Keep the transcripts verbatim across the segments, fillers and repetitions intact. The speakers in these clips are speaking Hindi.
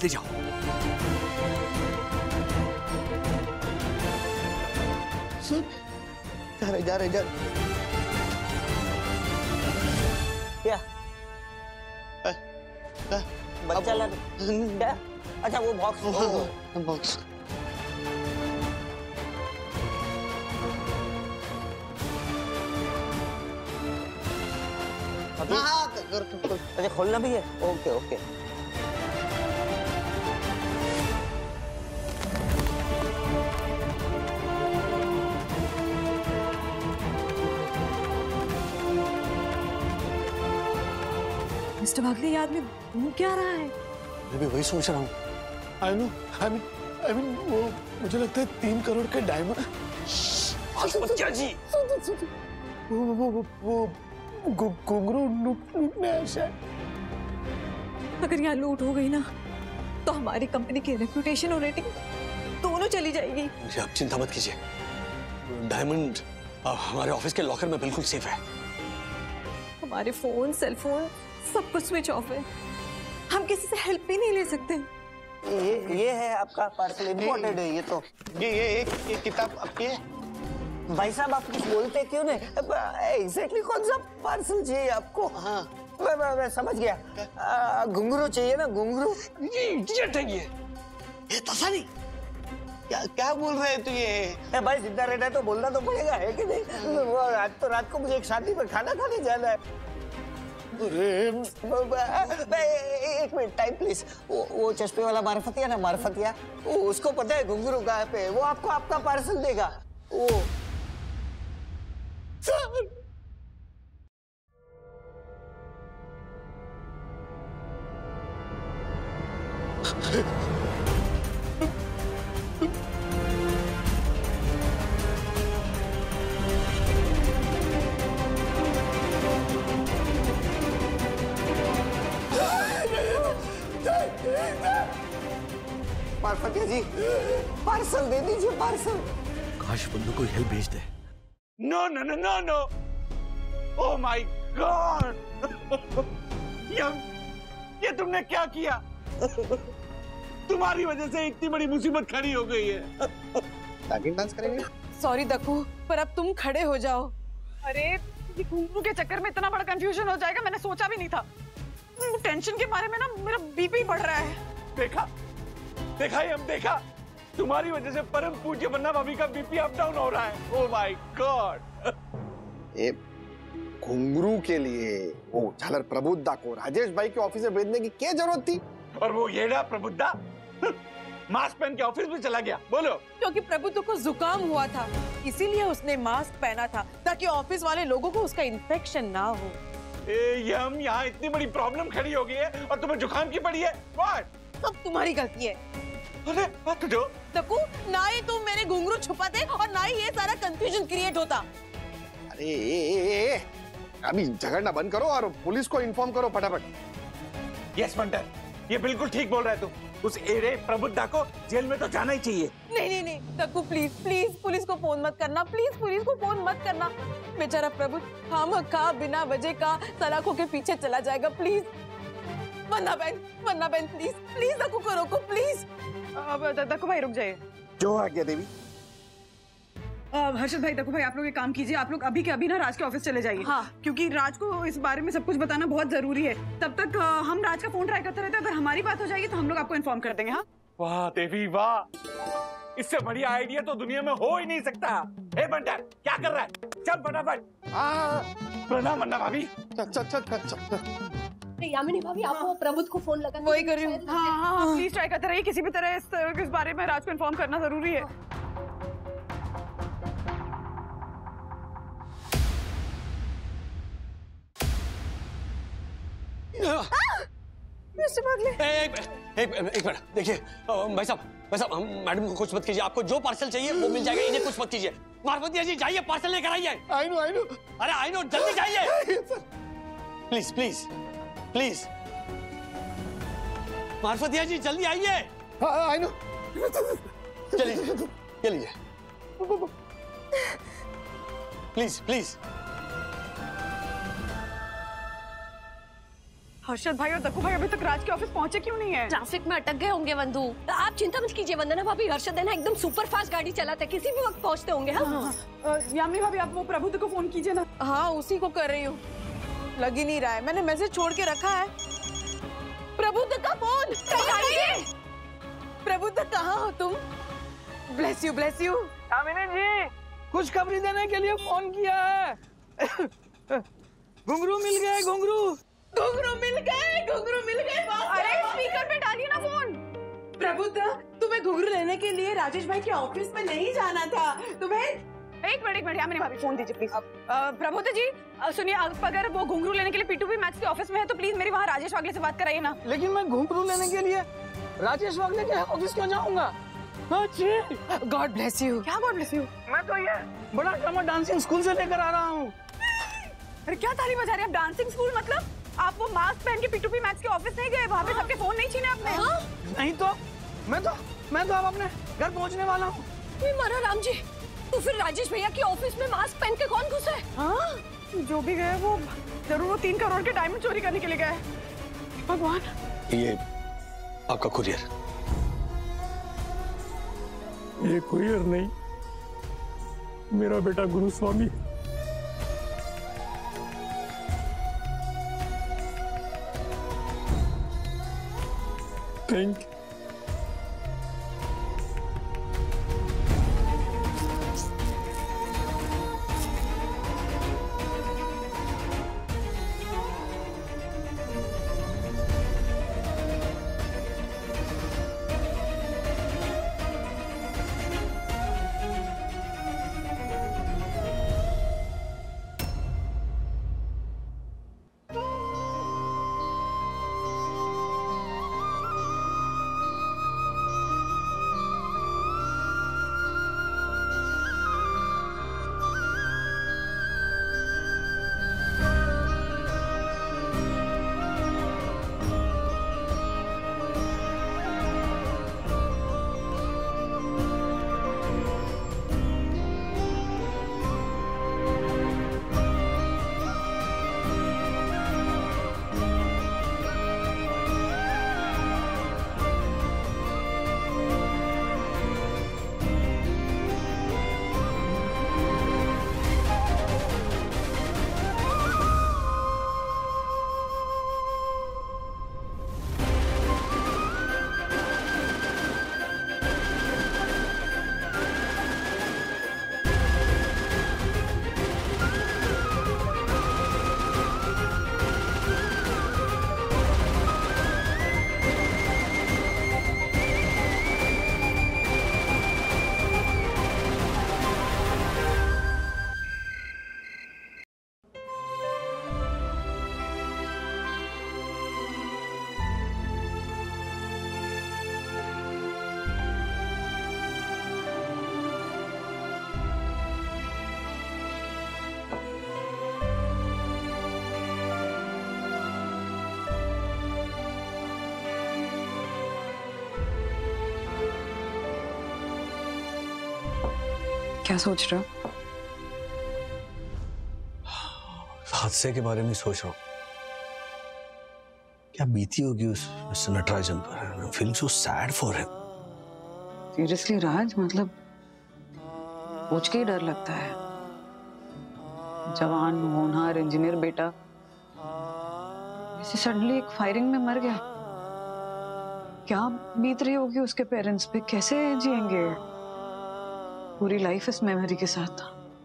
जल्दी जाओ। जा रहे जा रहे जा क्या बच्चा लग क्या? अच्छा वो बॉक्स बॉक्स हाँ, अच्छा खोलना भी है। ओके ओके मिस्टर वागले, ये आदमी घूम क्या रहा है? मैं भी वही सोच रहा हूँ। I know I mean I mean वो मुझे लगता है तीन करोड़ के डायमंड। बच्चा जी वो वो वो वो घुंघरू लूटने आया शायद। अगर यहाँ लूट हो गई ना तो हमारी कंपनी की रेपुटेशन और रेटिंग दोनों चली जाएगी। मुझे आप चिंता मत कीजिए, डायमंड हमारे ऑफिस के लॉकर में बिल्कुल सेफ है। हमारे फोन, सेल फोन सब कुछ स्विच ऑफ है। हम किसी से हेल्प भी नहीं ले सकते। ये ये है आपका पार्सल, इम्पोर्टेड है ये तो। ये ये एक ये किताब आपकी है? भाई साहब आप कुछ बोलते क्यों नहीं? एग्जैक्टली कौन सा पार्सल चाहिए आपको? हाँ मैं मैं, मैं समझ गया, घुंघरू चाहिए ना, घुंघरू। ये इडियट है ये ये तसा नहीं। क्या क्या बोल रहे हैं तू ये? ए भाई जिंदा रहना है तो बोलना तो पड़ेगा, है कि नहीं? वो आज तो रात को मुझे एक शादी में खाना खाने जाना है। एक मिनट टाइम प्लीज। वो, वो चश्मे वाला मार्फतिया ना, मार्फतिया, वो उसको पता है घुंघरू कहाँ पे है, वो आपको आपका पार्सल देगा। वो मार्फतिया जी पार्सल दे दीजिए, पार्सल। काश बंदू कोई हेल्प भेज दे। No no no no no, oh my God, ये ये तुमने क्या किया? तुम्हारी वजह से इतनी बड़ी मुसीबत खड़ी हो गई है। तागिन डांस करेंगे? सॉरी दक्कू, पर अब तुम खड़े हो जाओ। अरे ये घुंघरू के चक्कर में इतना बड़ा कंफ्यूजन हो जाएगा मैंने सोचा भी नहीं था। टेंशन के बारे में ना मेरा बीपी बढ़ रहा है। देखा देखा ये हम देखा, तुम्हारी वजह से परम पूज्य बन्ना भाभी का बीपी अप डाउन हो रहा है। Oh my God. ये घुंघरू के लिए वो झालर प्रबुद्धा को राजेश भाई के ऑफिस में भेजने की क्या जरूरत थी? और वो ये रहा प्रबुद्धा, मास्क पहन के ऑफिस में चला गया। बोलो। क्योंकि प्रबुद्ध को जुकाम हुआ था, इसीलिए उसने मास्क पहना था ताकि ऑफिस वाले लोगों को उसका इन्फेक्शन ना हो। ए, यम यहाँ इतनी बड़ी प्रॉब्लम खड़ी हो गई है और तुम्हें जुकाम की पड़ी है। व्हाट? सब तुम्हारी गलती है। अरे बात तो दक्कू, ना ही तुम मेरे घुंघरू छुपाते और ना ही ये सारा कंफ्यूजन क्रिएट होता। अरे ए, ए, ए, अभी झगड़ना बंद करो और पुलिस को इन्फॉर्म करो फटाफट। यस मंटर, ये बिल्कुल ठीक बोल रहा है तू। उस एरे प्रबुद्धा को जेल में तो जाना ही चाहिए। नहीं नहीं नहीं दक्कू, प्लीज प्लीज पुलिस को फोन मत करना, प्लीज पुलिस को फोन मत करना। बेचारा प्रबुद्ध हम का बिना वजह का सलाखों के पीछे चला जाएगा। प्लीज वन्ना बहन, वन्ना बहन प्लीज प्लीज दक्कू को रोको प्लीज। दक्कू भाई रुक जाइए। जो आ गया देवी। हर्षद भाई, दक्कू भाई, आप लोग एक काम कीजिए, आप लोग अभी के अभी ना राज के ऑफिस चले जाइए। हाँ। क्योंकि राज को इस बारे में सब कुछ बताना बहुत जरूरी है। तब तक हम राज का फोन ट्राई करते रहते हैं, अगर हमारी बात हो जाएगी तो हम लोग आपको इन्फॉर्म कर देंगे। हाँ वाह देवी वाह, इससे बढ़िया आइडिया तो दुनिया में हो ही नहीं सकता। हे बंटर क्या कर रहा है? चल फटाफट। हाँ प्रणाम मन्ना भाभी। चल चल चल चल। यामिनी भाभी आपको प्रबुद्ध को फोन लगा। वही कर रही हूँ। हाँ हाँ प्लीज ट्राई करते रहिए, किसी भी तरह इस, इस बारे में राज को इन्फॉर्म करना जरूरी है। एक एक एक मिनट देखिए भाई साहब, भाई साहब हम मैडम को कुछ मत कीजिए। आपको जो पार्सल चाहिए वो मिल जाएगा, इन्हें कुछ मत कीजिए। मार्फतिया जी जाइए पार्सल लेकर आइए। I know I know. अरे आई नो, जल्दी जाइए please please please. Marfatiya ji जल्दी आइए। I know. चलिए ये लीजिए प्लीज प्लीज। हर्षद भाई और दक्कू भाई अभी तक राज के ऑफिस पहुंचे क्यों नहीं है? ट्रैफिक में अटक गए होंगे वंदू। आप चिंता मत कीजिए वंदना भाभी, हर्षद है ना एकदम सुपर फास्ट गाड़ी चलाता है, किसी भी वक्त पहुंचते होंगे। हाँ यामिनी भाभी आप वो प्रबुद्ध को फोन कीजिए ना। हाँ उसी को कर रही हूँ, लग ही नहीं रहा है, मैंने मैसेज छोड़ के रखा है। प्रबुद्ध का फोन प्रबुद्ध कहाँ हो तुम? Bless you bless you. Yamini ji खुशखबरी देने के लिए फोन किया है। घुंघरू मिल गए, घुंघरू घुंघरू मिल गए, घुंघरू मिल गए। अरे स्पीकर पे डालिए ना फोन। प्रबुद्ध तुम्हें घुंघरू लेने के लिए राजेश भाई के ऑफिस में नहीं जाना था तुम्हें। एक मिनट एक मिनट यामिनी भाभी फोन दीजिए प्लीज। प्रबुद्ध जी सुनिए, आप अगर वो घुंघरू लेने के लिए पीटूपी मैथ्स के ऑफिस में है तो प्लीज मेरी वहाँ राजेश वागले से बात कराइए ना। लेकिन मैं घुंघरू लेने के लिए राजेश वागले के ऑफिस क्यों जाऊंगा? God bless you. क्या गॉड ब्लेस यू? मैं तो ये बड़ा ड्रामा डांसिंग स्कूल से लेकर आ रहा हूँ। अरे क्या ताली बजा रहे हैं आप? डांसिंग स्कूल मतलब आप वो मास्क पहन के पीटूपी मैथ्स के ऑफिस नहीं गए? वहाँ पे सबके फोन नहीं छीने आपने? हाँ? नहीं तो मैं तो मैं तो अब अपने घर पहुँचने वाला हूँ। मारा राम जी, तो फिर राजेश भैया के ऑफिस में मास्क पहन के कौन घुसा है? हाँ? जो भी गए वो जरूर वो तीन करोड़ के डायमंड चोरी करने के लिए गए। भगवान, ये आपका कुरियर। ये कुरियर नहीं, मेरा बेटा गुरुस्वामी। Thank you. क्या सोच रहे हो? हादसे के बारे में सोच रहा हूँ। क्या बीती होगी उस मिस्टर नटराजन पर। Feeling so sad for him. Seriously Raj, मतलब सोच के ही डर लगता है। जवान होनहार इंजीनियर बेटा ऐसे सडनली एक फायरिंग में मर गया। क्या बीत रही होगी उसके पेरेंट्स पे, कैसे जिएंगे पूरी लाइफ इस मेमोरी के साथ।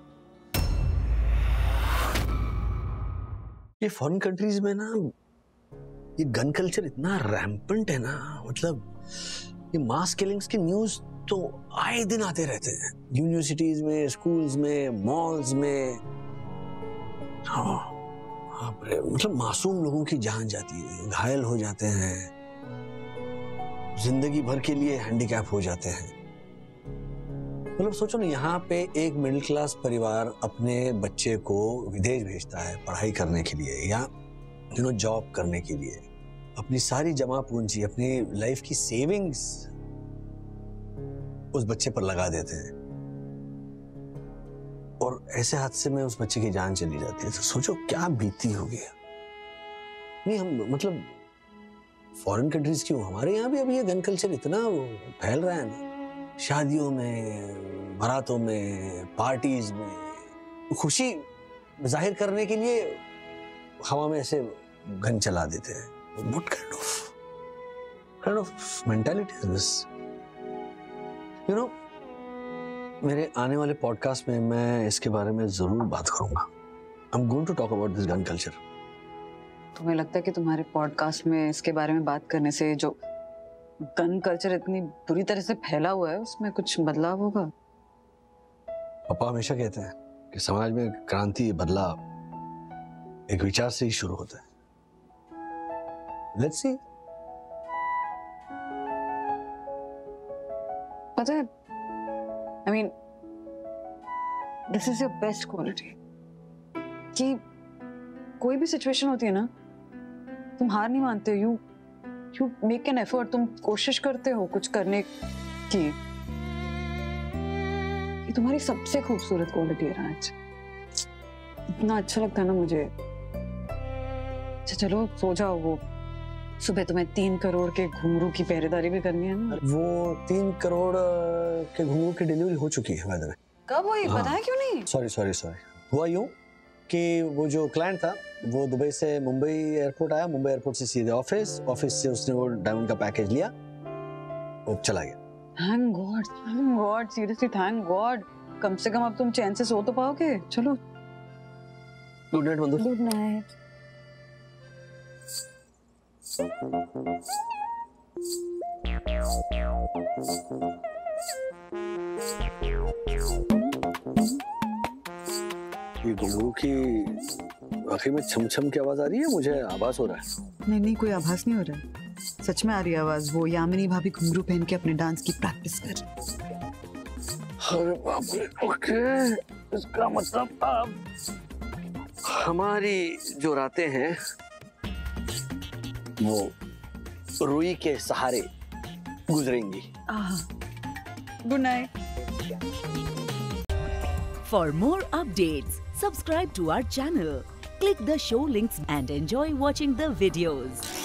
ये फॉरेन कंट्रीज में ना ये गन कल्चर इतना रैम्पेंट है ना, मतलब ये मास किलिंग्स की न्यूज तो आए दिन आते रहते हैं यूनिवर्सिटीज में, स्कूल्स में, मॉल्स में। हाँ हाँ, मतलब मासूम लोगों की जान जाती है, घायल हो जाते हैं, जिंदगी भर के लिए हैंडीकैप हो जाते हैं। मतलब सोचो ना, यहाँ पे एक मिडिल क्लास परिवार अपने बच्चे को विदेश भेजता है पढ़ाई करने के लिए या यू नो जॉब करने के लिए, अपनी सारी जमा पूंजी, अपनी लाइफ की सेविंग्स उस बच्चे पर लगा देते हैं और ऐसे हादसे में उस बच्चे की जान चली जाती है। तो सोचो क्या बीती होगी। नहीं हम मतलब फॉरेन कंट्रीज क्यों, हमारे यहाँ भी अभी ये गन कल्चर इतना फैल रहा है ना, शादियों में, बारातों में, पार्टीज में खुशी जाहिर करने के लिए हवा में ऐसे गन चला देते हैं. What kind of kind of mentality is this? You know, मेरे आने वाले पॉडकास्ट में मैं इसके बारे में जरूर बात करूंगा. I'm going to talk about this gun culture. तुम्हें लगता है कि तुम्हारे पॉडकास्ट में इसके बारे में बात करने से जो गन कल्चर इतनी बुरी तरह से फैला हुआ है उसमें कुछ बदलाव होगा? पापा हमेशा कहते हैं कि समाज में क्रांति, बदलाव एक विचार से ही शुरू होता है. Let's see. पता है, I mean, this is your best quality. कि कोई भी सिचुएशन होती है ना, तुम हार नहीं मानते हो, you you make an effort, तुम कोशिश करते हो कुछ करने की. ये तुम्हारी सबसे खूबसूरत क्वालिटी है राज. इतना अच्छा लगता है ना मुझे. अच्छा चलो सो जाओ, वो सुबह तुम्हें तीन करोड़ के घुंघरू की पहरेदारी भी करनी है ना. वो तीन करोड़ के घुंघरू की डिलीवरी हो चुकी है बाय द वे. कब हुई? हाँ. पता है क्यों नहीं? सॉरी सॉरी सॉरी हुआ यूं कि वो जो क्लाइंट था वो दुबई से मुंबई एयरपोर्ट आया, मुंबई एयरपोर्ट से सीधे ऑफिस, ऑफिस से उसने वो डायमंड का पैकेज लिया और चला गया. Thank God, thank God, seriously thank God. कम से कम अब तुम चैन से सो तो पाओगे. चलो गुड नाइट बंधु. Good night. ये घुंघरू की आखिर में छम छम की आवाज आ रही है, मुझे आभास हो रहा है. नहीं नहीं, कोई आभास नहीं हो रहा है, सच में आ रही है आवाज. वो यामिनी भाभी घुंघरू पहन के अपने डांस की प्रैक्टिस कर. अरे बाप रे. ओके, इसका मतलब अब हमारी जो रातें हैं वो रुई के सहारे गुजरेंगी. Good night. For more updates, subscribe to our channel, click the show links and enjoy watching the videos.